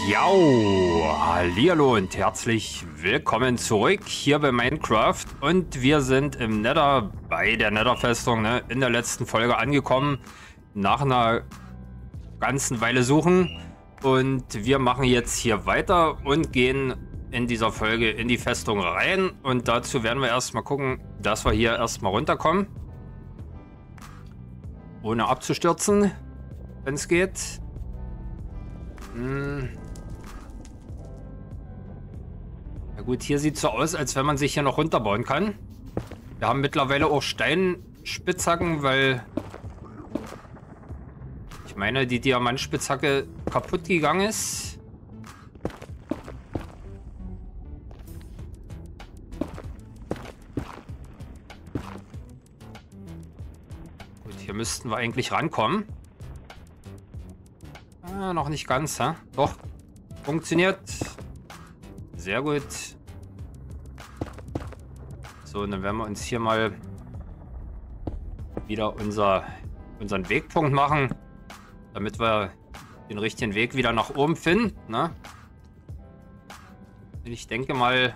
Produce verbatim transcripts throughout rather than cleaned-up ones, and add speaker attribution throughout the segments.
Speaker 1: Jau, hallihallo und herzlich willkommen zurück hier bei Minecraft. Und wir sind im Nether, bei der Nether-Festung, ne, in der letzten Folge angekommen. Nach einer ganzen Weile suchen. Und wir machen jetzt hier weiter und gehen in dieser Folge in die Festung rein. Und dazu werden wir erstmal gucken, dass wir hier erstmal runterkommen. Ohne abzustürzen, wenn es geht. Hm. Na gut, hier sieht es so aus, als wenn man sich hier noch runterbauen kann. Wir haben mittlerweile auch Steinspitzhacken, weil ich meine, die Diamantspitzhacke kaputt gegangen ist. Gut, hier müssten wir eigentlich rankommen. Ah, noch nicht ganz, hä? Doch, funktioniert. Sehr gut. So, dann werden wir uns hier mal wieder unser, unseren Wegpunkt machen, damit wir den richtigen Weg wieder nach oben finden, ne? Ich denke mal,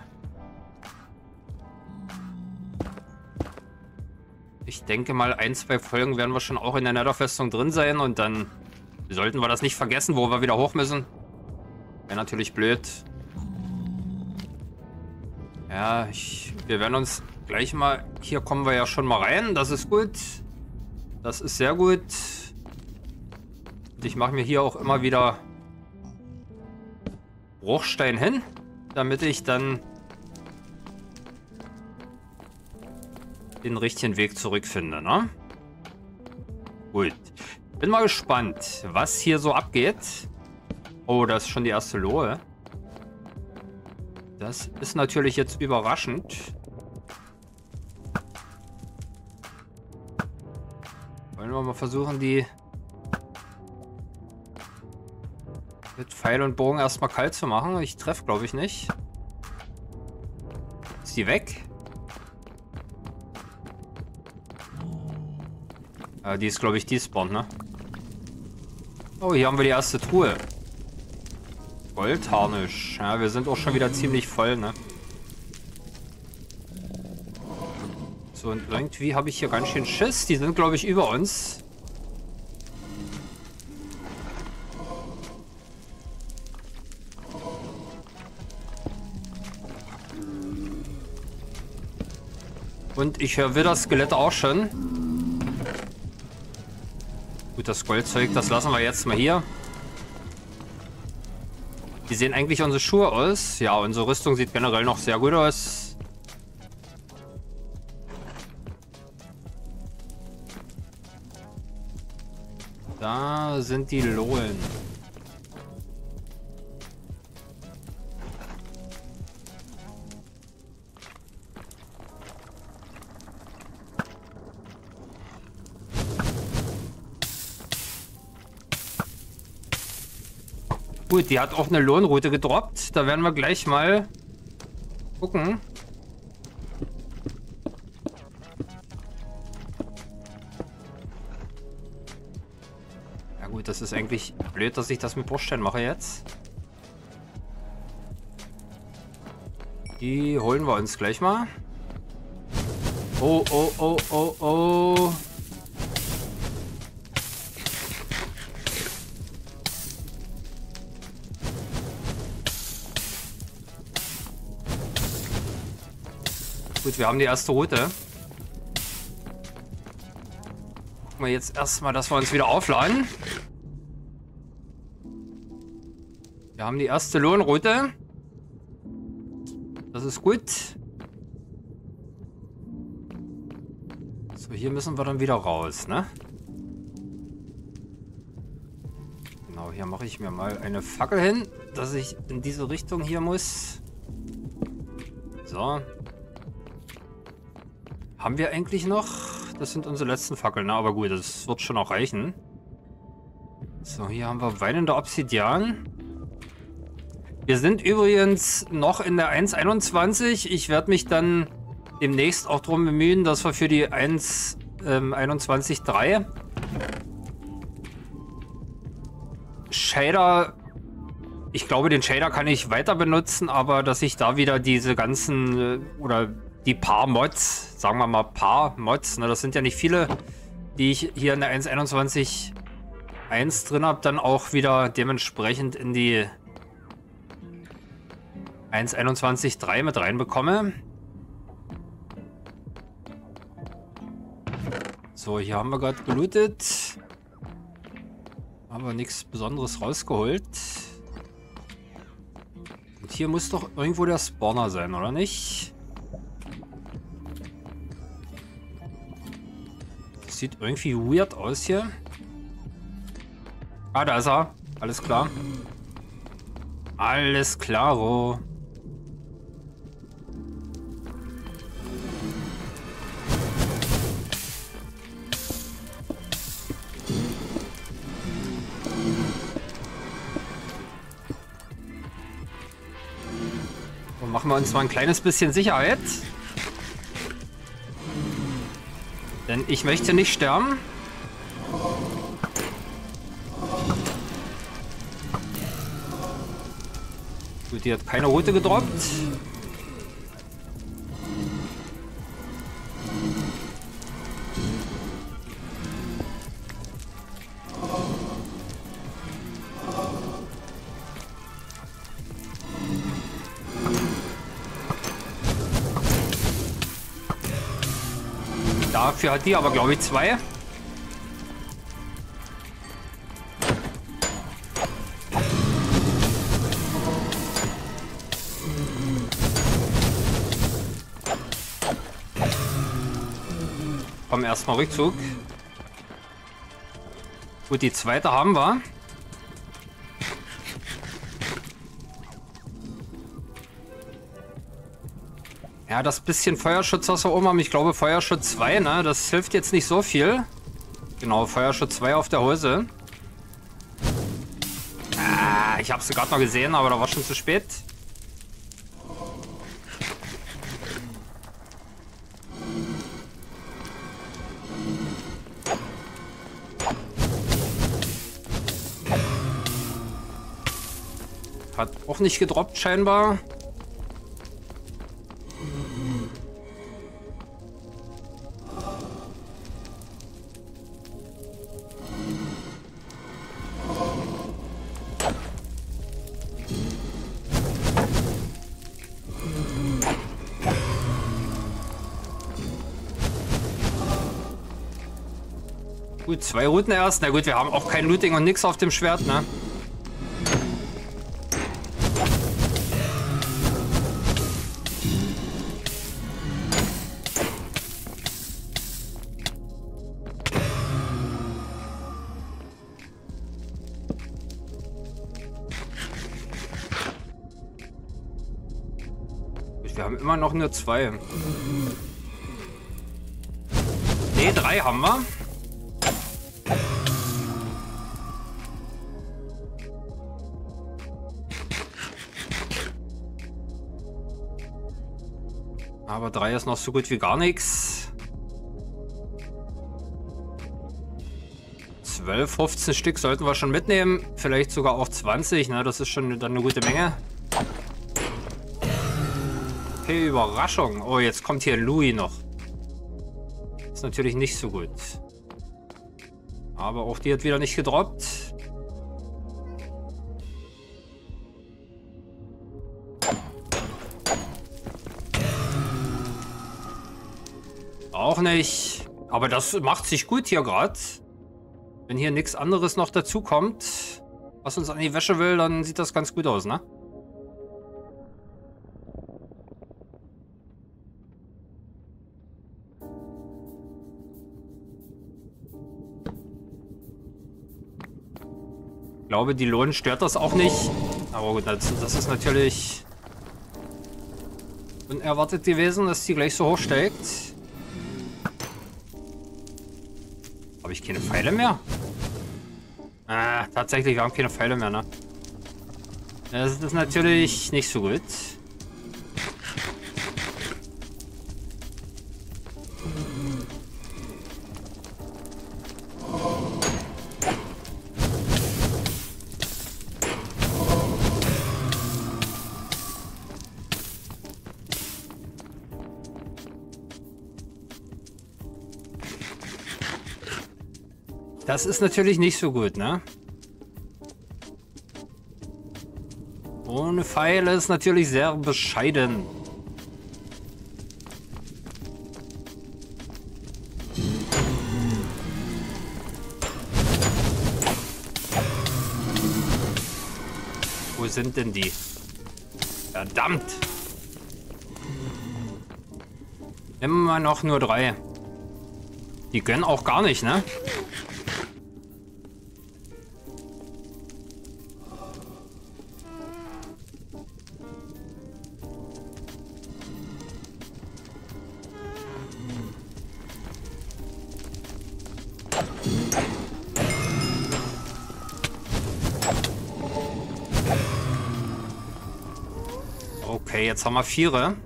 Speaker 1: ich denke mal, ein, zwei Folgen werden wir schon auch in der Nether-Festung drin sein und dann sollten wir das nicht vergessen, wo wir wieder hoch müssen. Wäre natürlich blöd. Ja, ich, wir werden uns gleich mal... Hier kommen wir ja schon mal rein. Das ist gut. Das ist sehr gut. Und ich mache mir hier auch immer wieder Bruchstein hin, damit ich dann den richtigen Weg zurückfinde, ne? Gut. Bin mal gespannt, was hier so abgeht. Oh, das ist schon die erste Lohe. Das ist natürlich jetzt überraschend. Wollen wir mal versuchen, die mit Pfeil und Bogen erstmal kalt zu machen. Ich treffe, glaube ich, nicht. Ist die weg? Ah, die ist, glaube ich, despawned, ne? Oh, hier haben wir die erste Truhe. Goldharnisch. Ja, wir sind auch schon wieder ziemlich voll, ne? So, und irgendwie habe ich hier ganz schön Schiss. Die sind, glaube ich, über uns. Und ich höre wieder Skelett auch schon. Gut, das Goldzeug, das lassen wir jetzt mal hier. Wie sehen eigentlich unsere Schuhe aus? Ja, unsere Rüstung sieht generell noch sehr gut aus. Da sind die Lohen. Gut, die hat auch eine Lohnroute gedroppt. Da werden wir gleich mal gucken. Ja gut, das ist eigentlich blöd, dass ich das mit Bruchstein mache jetzt. Die holen wir uns gleich mal. Oh, oh, oh, oh, oh. Gut, wir haben die erste Route. Gucken wir jetzt erstmal, dass wir uns wieder aufladen. Wir haben die erste Lohnroute. Das ist gut. So, hier müssen wir dann wieder raus, ne? Genau, hier mache ich mir mal eine Fackel hin, dass ich in diese Richtung hier muss. So. Haben wir eigentlich noch? Das sind unsere letzten Fackeln, ne? Aber gut, das wird schon auch reichen. So, hier haben wir weinende Obsidian. Wir sind übrigens noch in der eins Punkt einundzwanzig. Ich werde mich dann demnächst auch darum bemühen, dass wir für die eins Punkt einundzwanzig Punkt drei Shader Ich glaube, den Shader kann ich weiter benutzen, aber dass ich da wieder diese ganzen äh, oder die paar Mods, sagen wir mal paar Mods, ne, das sind ja nicht viele, die ich hier in der eins Punkt einundzwanzig Punkt eins drin habe, dann auch wieder dementsprechend in die eins Punkt einundzwanzig Punkt drei mit reinbekomme. So, hier haben wir gerade gelootet. Aber nichts Besonderes rausgeholt. Und hier muss doch irgendwo der Spawner sein, oder nicht? Das sieht irgendwie weird aus hier. Ah, da ist er. Alles klar. Alles klaro. So, machen wir uns mal ein kleines bisschen Sicherheit. Denn ich möchte nicht sterben. Gut, die hat keine Route gedroppt. Dafür hat die aber, glaube ich, zwei. Komm, erstmal Rückzug. Gut, die zweite haben wir. Ja, das bisschen Feuerschutz, was wir oben haben, ich glaube Feuerschutz zwei, ne? Das hilft jetzt nicht so viel. Genau, Feuerschutz zwei auf der Hose. Ah, ich habe sie gerade noch gesehen, aber da war schon zu spät. Hat auch nicht gedroppt scheinbar. Gut, zwei Routen erst. Na gut, wir haben auch kein Looting und nix auf dem Schwert, ne? Wir haben immer noch nur zwei. Ne, drei haben wir. Aber drei ist noch so gut wie gar nichts. zwölf, fünfzehn Stück sollten wir schon mitnehmen. Vielleicht sogar auch zwanzig. Ne? Das ist schon dann eine gute Menge. Okay, Überraschung. Oh, jetzt kommt hier Louis noch. Ist natürlich nicht so gut. Aber auch die hat wieder nicht gedroppt. Auch nicht. Aber das macht sich gut hier gerade. Wenn hier nichts anderes noch dazu kommt, was uns an die Wäsche will, dann sieht das ganz gut aus, ne? Ich glaube, die Lohn stört das auch nicht. Aber gut, das, das ist natürlich unerwartet gewesen, dass die gleich so hoch steigt. Habe ich keine Pfeile mehr? Ah, tatsächlich, wir haben keine Pfeile mehr, ne? Das ist natürlich nicht so gut. Das ist natürlich nicht so gut, ne? Ohne Pfeile ist natürlich sehr bescheiden. Wo sind denn die? Verdammt! Immer noch nur drei. Die gönnen auch gar nicht, ne? Okay, jetzt haben wir Viere.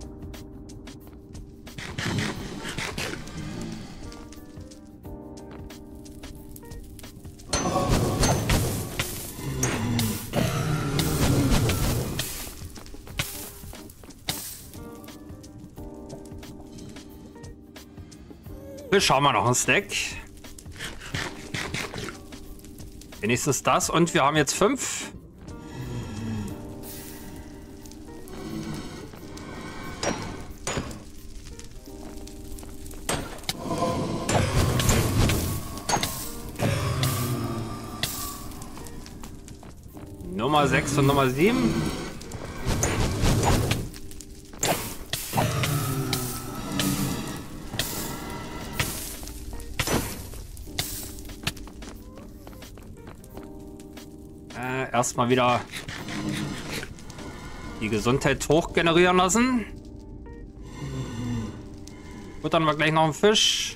Speaker 1: Fisch haben wir noch ein Stack. Wenigstens das. Und wir haben jetzt fünf. Nummer sechs und Nummer sieben. Äh, erstmal wieder die Gesundheit hoch generieren lassen. Futtern wir gleich noch einen Fisch.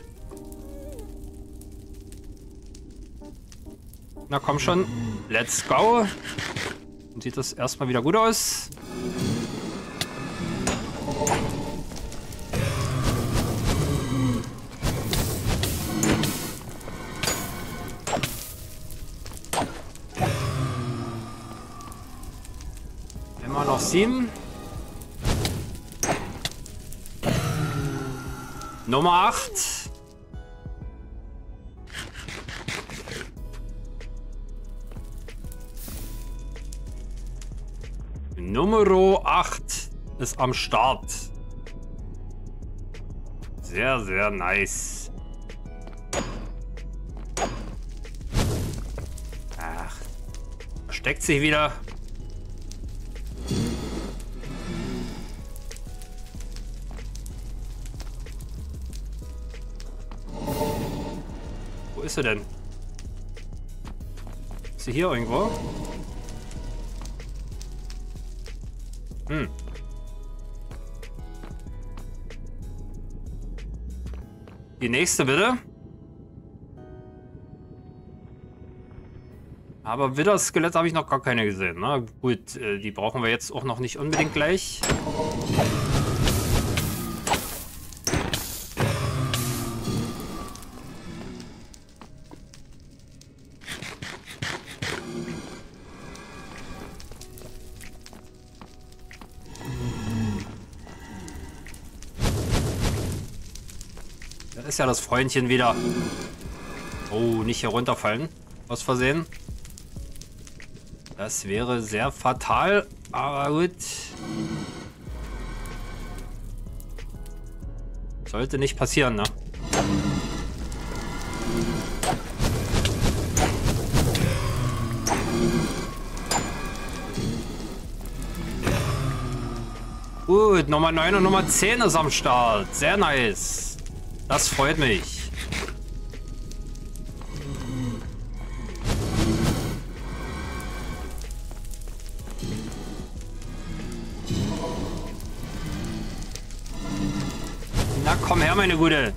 Speaker 1: Na komm schon, let's go. Dann sieht das erstmal wieder gut aus. Immer noch sieben. Nummer acht. Nummer acht ist am Start. Sehr, sehr nice. Ach, versteckt sich wieder. Wo ist sie denn? Ist sie hier irgendwo? Hm. Die nächste bitte. Aber Widderskelett habe ich noch gar keine gesehen. Na gut, äh, die brauchen wir jetzt auch noch nicht unbedingt gleich. Da ist ja das Freundchen wieder. Oh, nicht hier runterfallen. Aus Versehen. Das wäre sehr fatal, aber gut. Sollte nicht passieren, ne? Gut, Nummer neun und Nummer zehn ist am Start. Sehr nice. Das freut mich. Na komm her, meine Gute.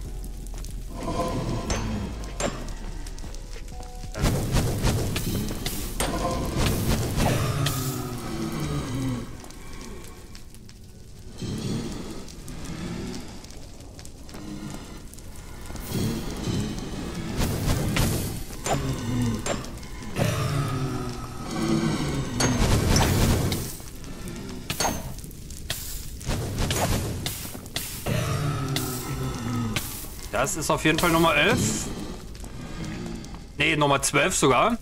Speaker 1: Das ist auf jeden Fall Nummer elf. Ne, Nummer zwölf sogar.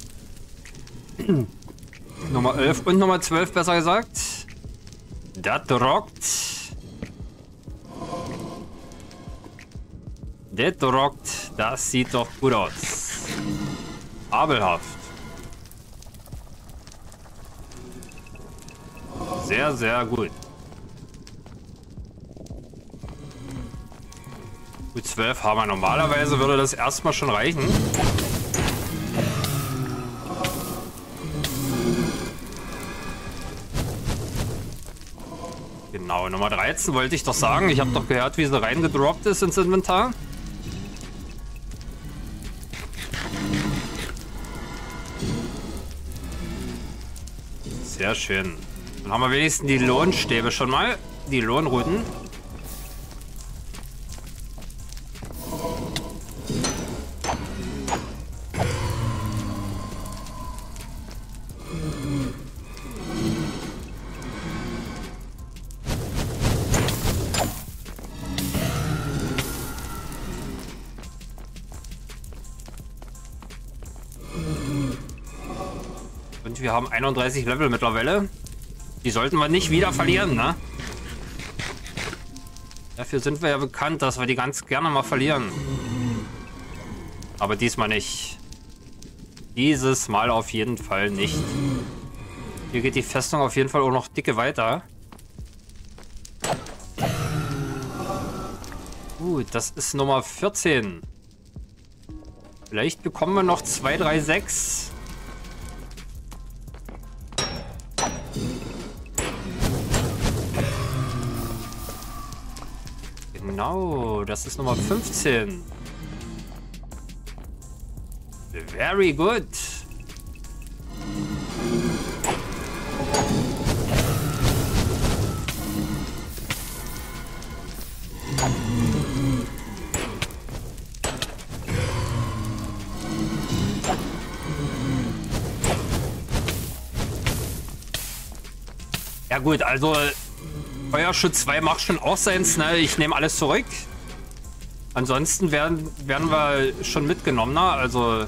Speaker 1: Nummer elf und Nummer zwölf, besser gesagt. Das rockt. Das rockt. Das sieht doch gut aus. Fabelhaft. Sehr, sehr gut. Gut, zwölf haben wir. Normalerweise würde das erstmal schon reichen. Genau, Nummer dreizehn wollte ich doch sagen. Ich habe doch gehört, wie sie reingedroppt ist ins Inventar. Sehr schön. Dann haben wir wenigstens die Lohnstäbe schon mal. Die Lohnrouten. Und wir haben einunddreißig Level mittlerweile. Die sollten wir nicht wieder verlieren, ne? Dafür sind wir ja bekannt, dass wir die ganz gerne mal verlieren. Aber diesmal nicht. Dieses Mal auf jeden Fall nicht. Hier geht die Festung auf jeden Fall auch noch dicke weiter. Gut, das ist Nummer vierzehn. Vielleicht bekommen wir noch zwei, drei, sechs. Genau, das ist Nummer fünfzehn. Very good. Ja gut, also Feuerschutz zwei macht schon auch seins, ne? Ich nehme alles zurück. Ansonsten werden, werden wir schon mitgenommen, ne? Also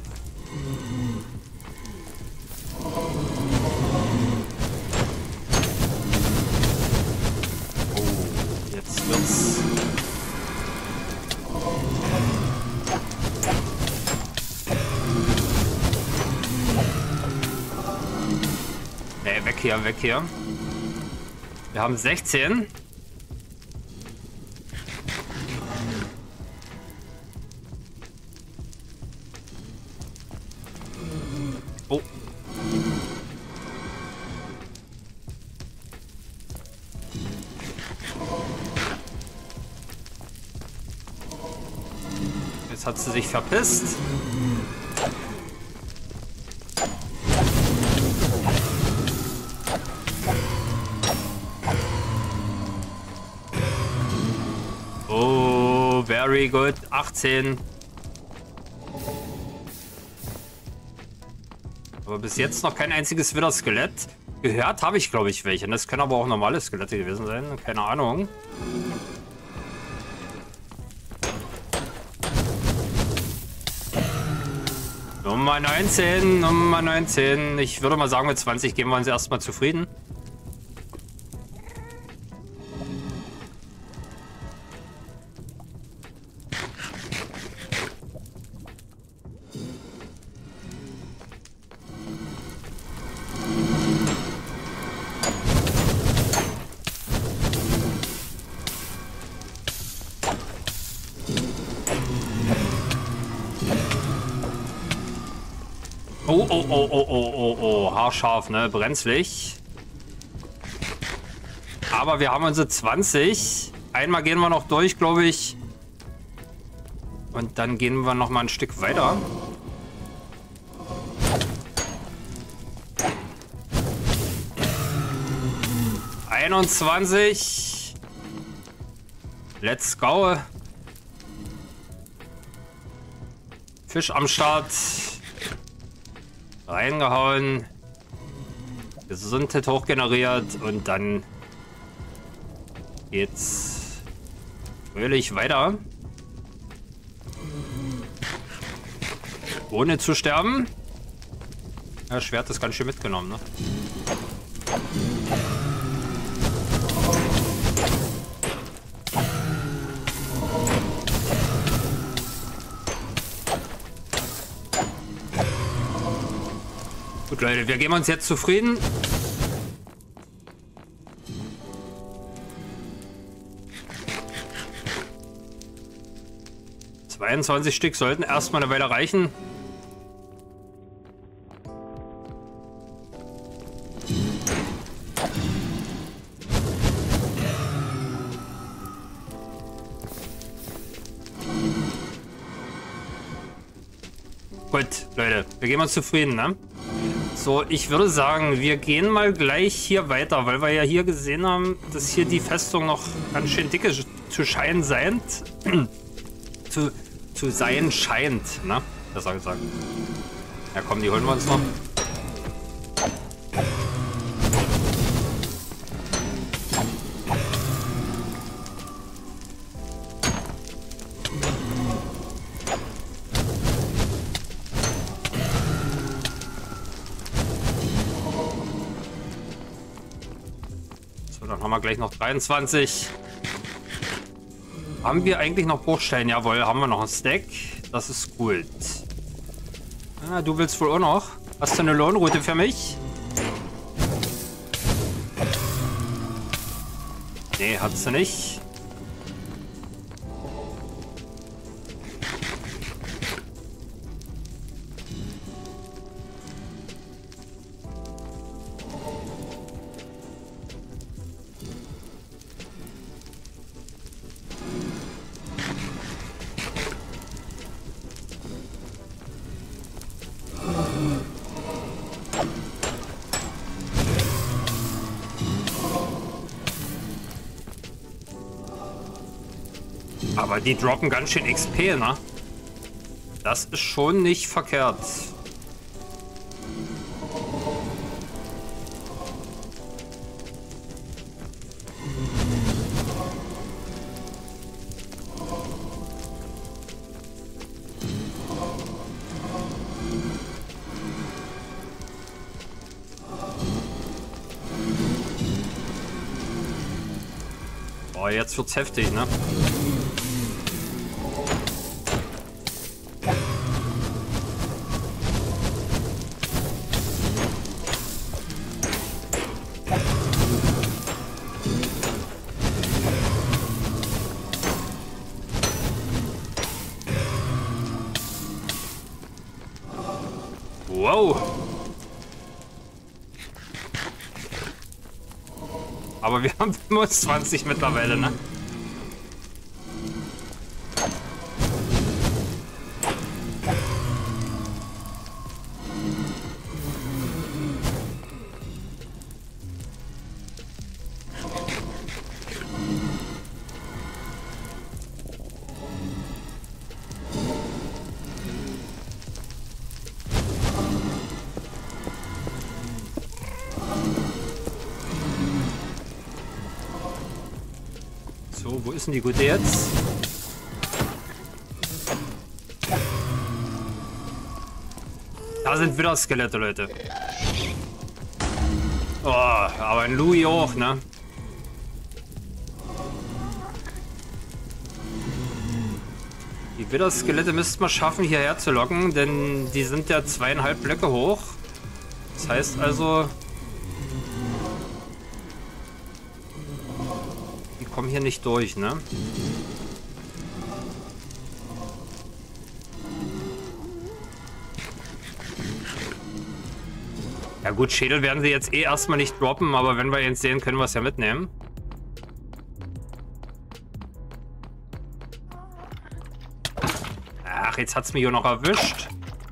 Speaker 1: oh, jetzt wird's. Ne, weg hier, weg hier. Wir haben sechzehn. Oh. Jetzt hat sie sich verpisst. Oh, very good. achtzehn. Aber bis jetzt noch kein einziges Wither-Skelett. Gehört habe ich, glaube ich, welche. Das können aber auch normale Skelette gewesen sein. Keine Ahnung. Nummer neunzehn. Nummer neunzehn. Ich würde mal sagen, mit zwanzig geben wir uns erstmal zufrieden. Oh, oh, oh, oh, oh, oh, oh, haarscharf, ne? Brenzlig. Aber wir haben unsere zwanzig. Einmal gehen wir noch durch, glaube ich. Und dann gehen wir noch mal ein Stück weiter. einundzwanzig. Let's go. Fisch am Start. Reingehauen. Gesundheit hochgeneriert und dann geht's fröhlich weiter. Ohne zu sterben. Das Schwert ist ganz schön mitgenommen, ne? Gut, Leute, wir geben uns jetzt zufrieden. zweiundzwanzig Stück sollten erstmal eine Weile reichen. Gut, Leute, wir geben uns zufrieden, ne? So, ich würde sagen, wir gehen mal gleich hier weiter, weil wir ja hier gesehen haben, dass hier die Festung noch ganz schön dicke zu scheinen scheint. zu, zu sein scheint, ne? Besser gesagt. Ja komm, die holen wir uns noch. Dann haben wir gleich noch dreiundzwanzig. Haben wir eigentlich noch Bruchstein? Jawohl, haben wir noch ein Stack. Das ist gut. Ah, du willst wohl auch noch? Hast du eine Lohnroute für mich? Nee, hat sie nicht. Aber die droppen ganz schön X P, ne? Das ist schon nicht verkehrt. Boah, jetzt wird's heftig, ne? Wow. Aber wir haben fünfundzwanzig mittlerweile, ne? So, wo ist denn die gute jetzt? Da sind wieder Skelette, Leute. Oh, aber ein Louis auch, ne? Die Widderskelette müssten wir schaffen, hierher zu locken, denn die sind ja zweieinhalb Blöcke hoch. Das heißt also, die kommen hier nicht durch, ne? Ja gut, Schädel werden sie jetzt eh erstmal nicht droppen, aber wenn wir ihn sehen, können wir es ja mitnehmen. Ach, jetzt hat es mich hier noch erwischt.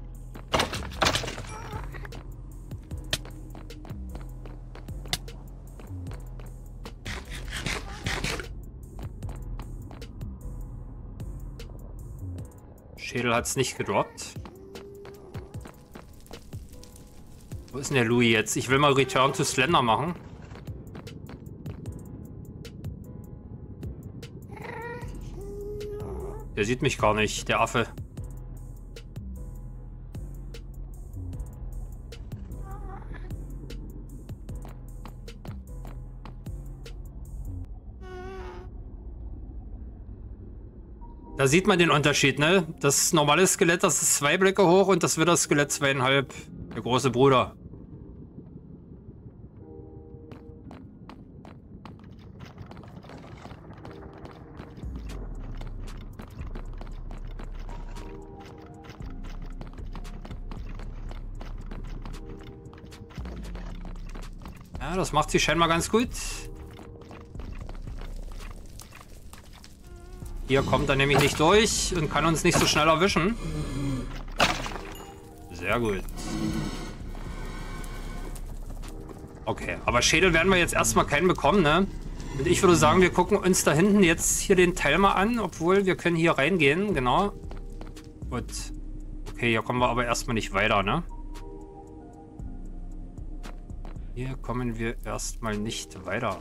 Speaker 1: Schädel hat es nicht gedroppt. Wo ist denn der Louis jetzt? Ich will mal Return to Slender machen. Der sieht mich gar nicht, der Affe. Da sieht man den Unterschied, ne? Das normale Skelett, das ist zwei Blöcke hoch und das Wither-Skelett zweieinhalb. Der große Bruder. Ja, das macht sie scheinbar ganz gut. Hier kommt er nämlich nicht durch und kann uns nicht so schnell erwischen. Sehr gut. Okay, aber Schädel werden wir jetzt erstmal keinen bekommen, ne? Und ich würde sagen, wir gucken uns da hinten jetzt hier den Teil mal an, obwohl wir können hier reingehen, genau. Gut. Okay, hier kommen wir aber erstmal nicht weiter, ne? Hier kommen wir erstmal nicht weiter.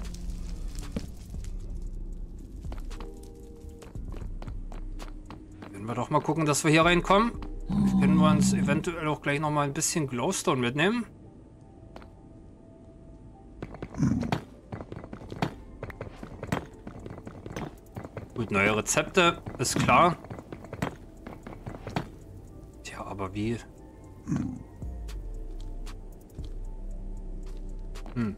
Speaker 1: Können wir doch mal gucken, dass wir hier reinkommen. Können wir uns eventuell auch gleich noch mal ein bisschen Glowstone mitnehmen. Gut, neue Rezepte, ist klar. Tja, aber wie... Hm.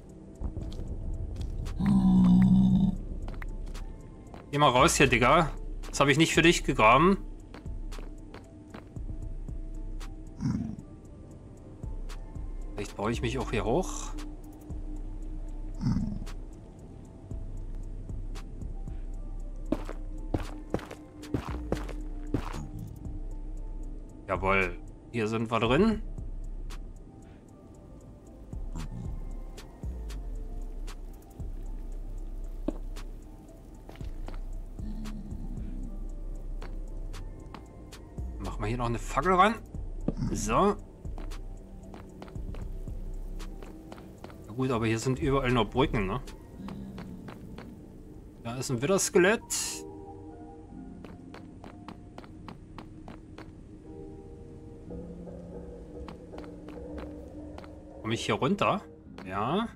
Speaker 1: Geh mal raus hier, Digga. Das habe ich nicht für dich gegraben. Vielleicht baue ich mich auch hier hoch. Jawohl, hier sind wir drin. Machen wir hier noch eine Fackel ran. So. Na gut, aber hier sind überall nur Brücken, ne? Da ist ein Wither-Skelett. Komme ich hier runter? Ja.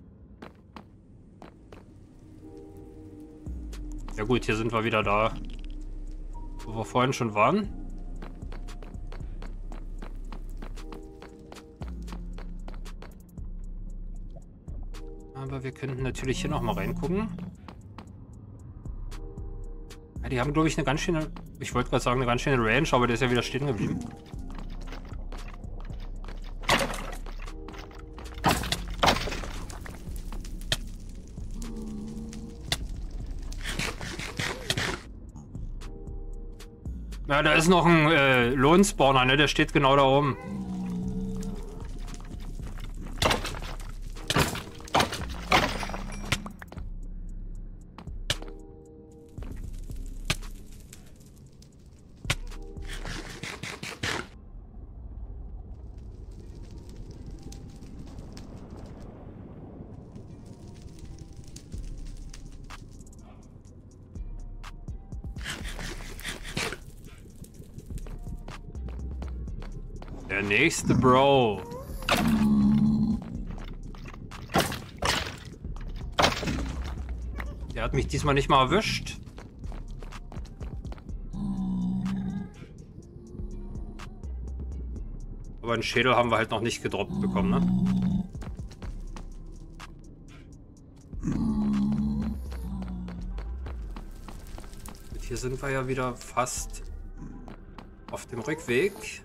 Speaker 1: Ja gut, hier sind wir wieder da, wo wir vorhin schon waren. Aber wir könnten natürlich hier noch mal reingucken. Ja, die haben, glaube ich, eine ganz schöne... Ich wollte gerade sagen, eine ganz schöne Range, aber der ist ja wieder stehen geblieben. Ja, da ist noch ein äh, Lohnspawner, ne? Der steht genau da oben. Der nächste Bro. Der hat mich diesmal nicht mal erwischt. Aber einen Schädel haben wir halt noch nicht gedroppt bekommen, ne? Und hier sind wir ja wieder fast auf dem Rückweg.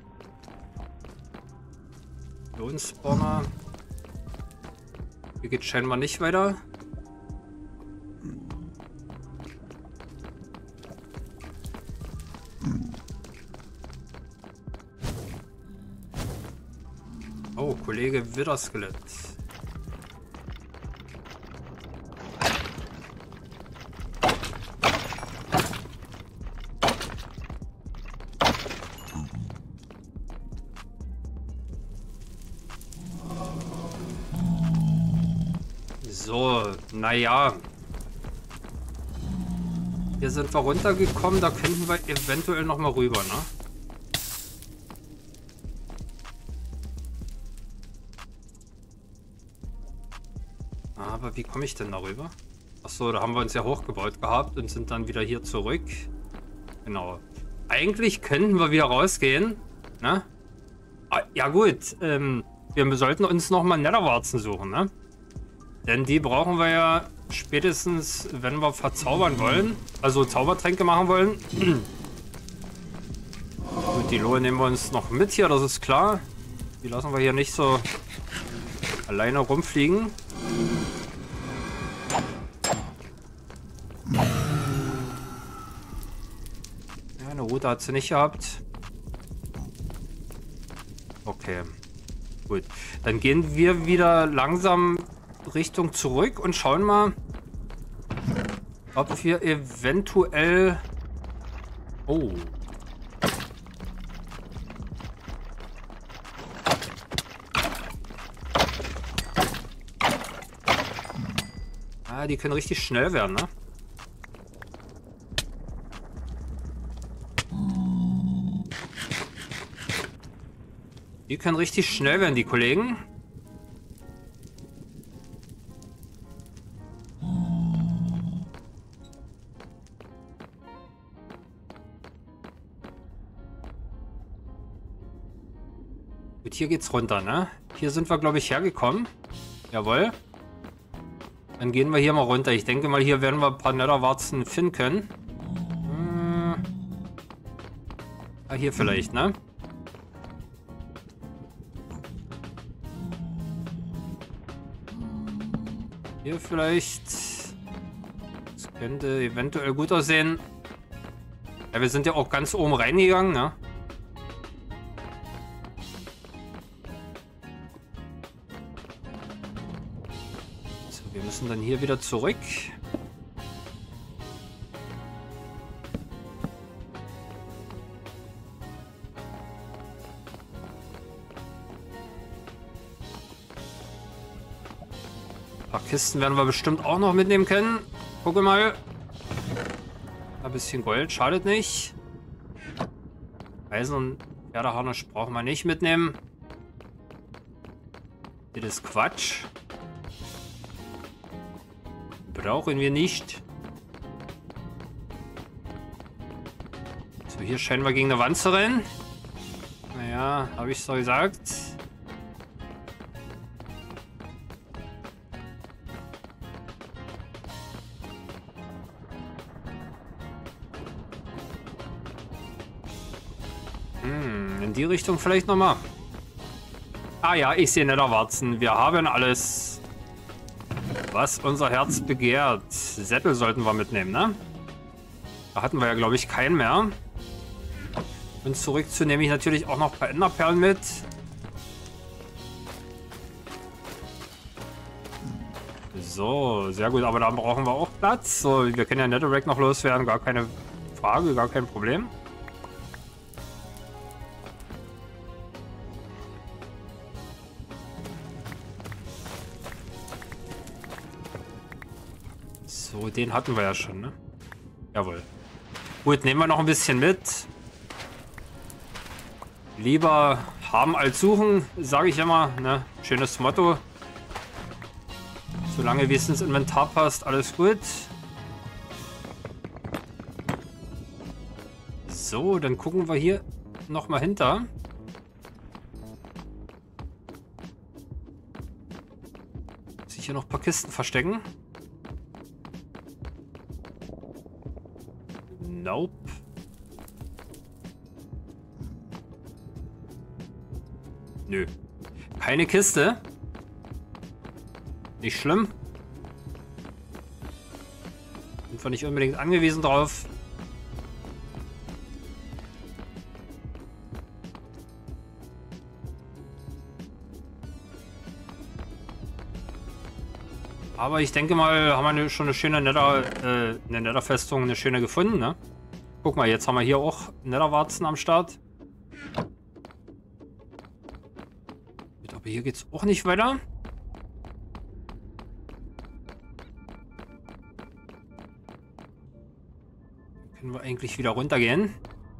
Speaker 1: Lohnspawner. Hier geht scheinbar nicht weiter. Oh, Kollege Wither-Skelett. So, naja. Hier sind wir runtergekommen, da könnten wir eventuell noch mal rüber, ne? Aber wie komme ich denn darüber? Achso, da haben wir uns ja hochgebaut gehabt und sind dann wieder hier zurück. Genau. Eigentlich könnten wir wieder rausgehen. Ne? Ah, ja gut, ähm, wir sollten uns nochmal Netherwarzen suchen, ne? Denn die brauchen wir ja spätestens, wenn wir verzaubern wollen. Also Zaubertränke machen wollen. Gut, die Lohe nehmen wir uns noch mit hier, das ist klar. Die lassen wir hier nicht so alleine rumfliegen. Ja, eine Route hat sie nicht gehabt. Okay, gut. Dann gehen wir wieder langsam Richtung zurück und schauen mal, ob wir eventuell... Oh. Ah, die können richtig schnell werden, ne? Die können richtig schnell werden, die Kollegen. Gut, hier geht's runter, ne? Hier sind wir, glaube ich, hergekommen. Jawohl. Dann gehen wir hier mal runter. Ich denke mal, hier werden wir ein paar Netherwarzen finden können. Hm. Ah, hier vielleicht, ne? Hier vielleicht. Das könnte eventuell gut aussehen. Ja, wir sind ja auch ganz oben reingegangen, ne? So, wir müssen dann hier wieder zurück. Ein paar Kisten werden wir bestimmt auch noch mitnehmen können. Gucke mal. Ein bisschen Gold schadet nicht. Eisen und Pferdeharnisch brauchen wir nicht mitnehmen. Das ist Quatsch. Brauchen wir nicht. So, hier scheinen wir gegen eine Wand zu rennen. Naja, habe ich es doch gesagt. In die Richtung vielleicht nochmal. Ah ja, ich sehe Netherwarzen. Wir haben alles, was unser Herz begehrt. Sättel sollten wir mitnehmen, ne? Da hatten wir ja, glaube ich, keinen mehr. Und zurück zu nehme ich natürlich auch noch ein paar Enderperlen mit. So, sehr gut. Aber da brauchen wir auch Platz. So, wir können ja Netherrack noch loswerden. Gar keine Frage, gar kein Problem. So, den hatten wir ja schon, ne? Jawohl. Gut, nehmen wir noch ein bisschen mit. Lieber haben als suchen, sage ich immer, ne? Schönes Motto. Solange wie es ins Inventar passt, alles gut. So, dann gucken wir hier nochmal hinter. Sich hier noch ein paar Kisten verstecken. Nope. Nö. Keine Kiste. Nicht schlimm. Sind wir nicht unbedingt angewiesen drauf. Aber ich denke mal, haben wir eine, schon eine schöne Nether, äh, eine Netherfestung, eine schöne gefunden, ne? Guck mal, jetzt haben wir hier auch Netherwarzen am Start. Aber hier geht's auch nicht weiter. Können wir eigentlich wieder runtergehen.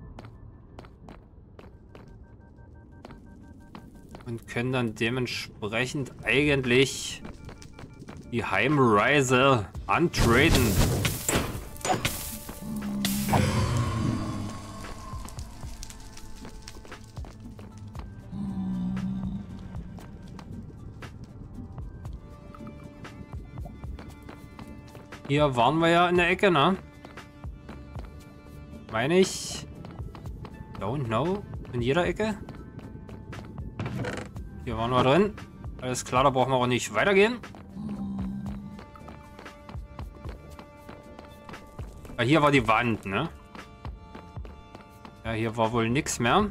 Speaker 1: Und können dann dementsprechend eigentlich die Heimreise antraden. Hier waren wir ja in der Ecke, ne? Meine ich. Don't know. In jeder Ecke. Hier waren wir drin. Alles klar, da brauchen wir auch nicht weitergehen. Ja, hier war die Wand, ne? Ja, hier war wohl nichts mehr.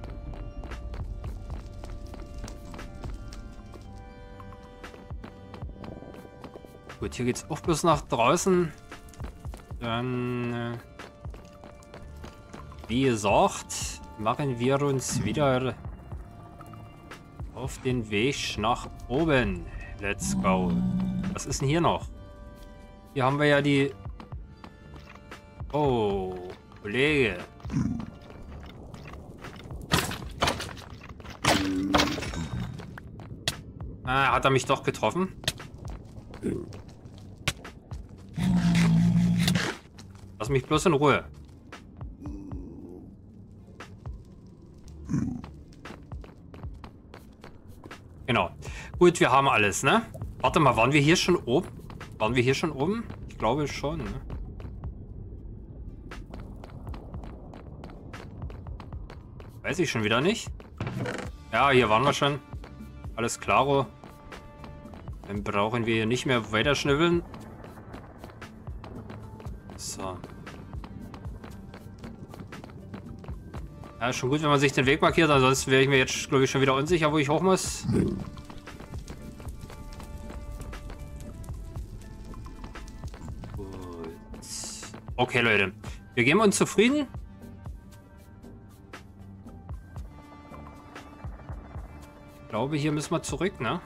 Speaker 1: Gut, hier geht's auch bloß nach draußen. Dann, äh, wie gesagt, machen wir uns wieder auf den Weg nach oben. Let's go. Was ist denn hier noch? Hier haben wir ja die... Oh, Kollege. Ah, hat er mich doch getroffen? Lass mich bloß in Ruhe. Genau. Gut, wir haben alles, ne? Warte mal, waren wir hier schon oben? Waren wir hier schon oben? Ich glaube schon, ne? Weiß ich schon wieder nicht. Ja, hier waren wir schon. Alles klaro. Dann brauchen wir hier nicht mehr weiter schnibbeln. So. Ja, schon gut, wenn man sich den Weg markiert. Ansonsten wäre ich mir jetzt, glaube ich, schon wieder unsicher, wo ich hoch muss. Gut. Okay, Leute. Wir geben uns zufrieden. Ich glaube, hier müssen wir zurück, ne?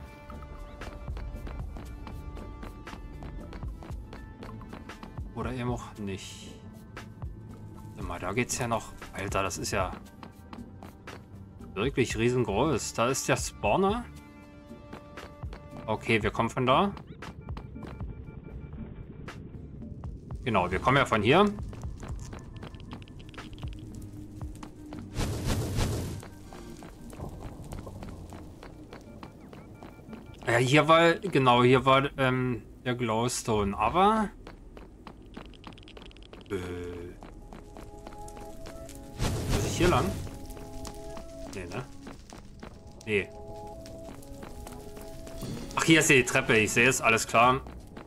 Speaker 1: Oder eben auch nicht. Warte mal, da geht's ja noch. Alter, das ist ja wirklich riesengroß. Da ist der Spawner. Okay, wir kommen von da. Genau, wir kommen ja von hier. Ja, hier war, genau, hier war ähm, der Glowstone, aber... Äh, muss ich hier lang? Nee, ne? Nee. Ach, hier ist die Treppe, ich sehe es, alles klar.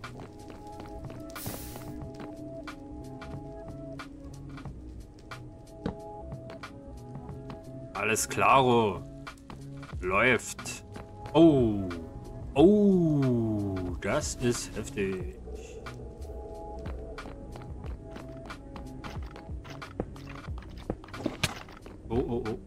Speaker 1: Alles klaro. Läuft. Oh. Oh, das ist heftig. Oh, oh, oh.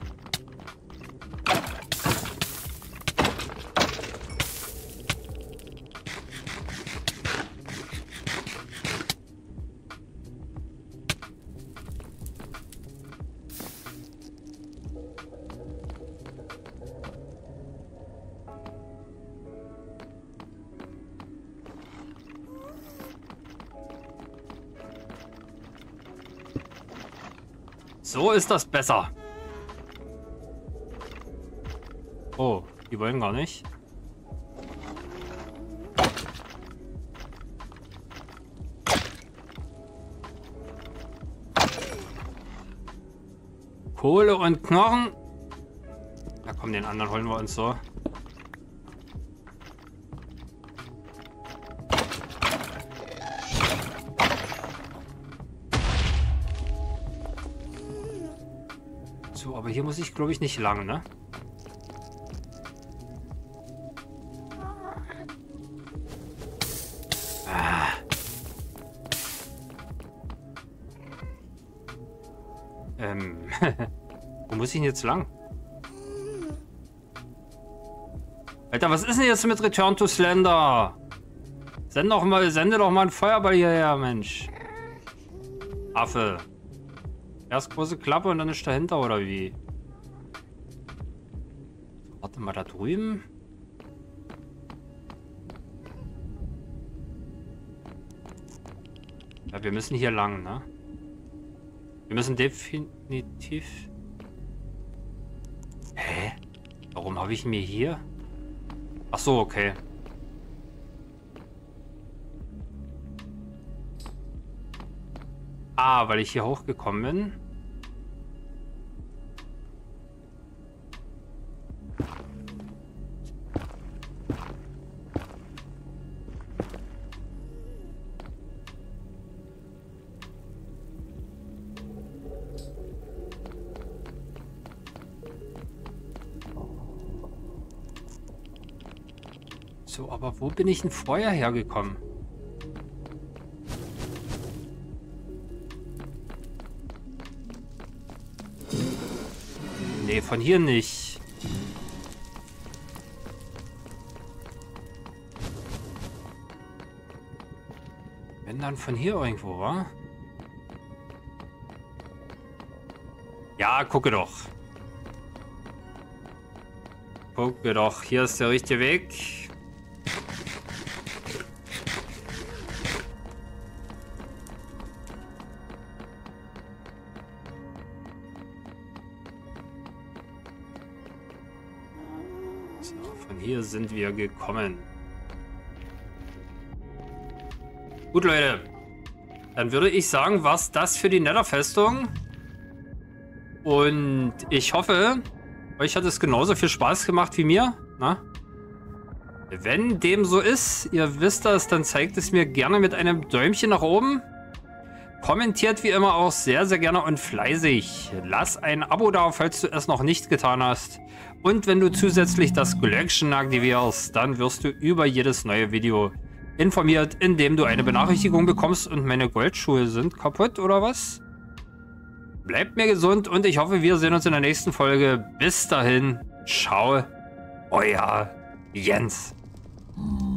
Speaker 1: So ist das besser. Oh, die wollen gar nicht. Kohle und Knochen. Na komm, den anderen holen wir uns so. So, aber hier muss ich, glaube ich, nicht lang, ne? Ah. Ähm, wo muss ich denn jetzt lang? Alter, was ist denn jetzt mit Return to Slender? Send doch mal, sende doch mal einen Feuerball hierher, Mensch. Affe. Erst große Klappe und dann ist dahinter, oder wie? Warte mal, da drüben. Ja, wir müssen hier lang, ne? Wir müssen definitiv... Hä? Warum habe ich mir hier... Ach so, okay. Ah, weil ich hier hochgekommen bin. So, aber wo bin ich denn vorher hergekommen? Nee, von hier nicht. Wenn dann von hier irgendwo, wa? Ja, gucke doch. Gucke doch, hier ist der richtige Weg. So, von hier sind wir gekommen. Gut, Leute. Dann würde ich sagen, was das für die Netherfestung. Und ich hoffe, euch hat es genauso viel Spaß gemacht wie mir. Na? Wenn dem so ist, ihr wisst das, dann zeigt es mir gerne mit einem Däumchen nach oben. Kommentiert wie immer auch sehr, sehr gerne und fleißig. Lass ein Abo da, falls du es noch nicht getan hast. Und wenn du zusätzlich das Glöckchen aktivierst, dann wirst du über jedes neue Video informiert, indem du eine Benachrichtigung bekommst. Und meine Goldschuhe sind kaputt, oder was? Bleibt mir gesund und ich hoffe, wir sehen uns in der nächsten Folge. Bis dahin, ciao, euer Jens.